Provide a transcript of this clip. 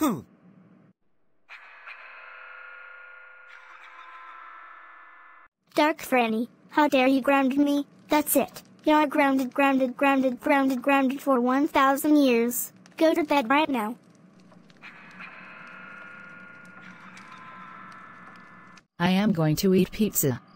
Dark Franny, how dare you ground me? That's it. You're grounded, grounded, grounded, grounded, grounded for 1,000 years. Go to bed right now. I am going to eat pizza.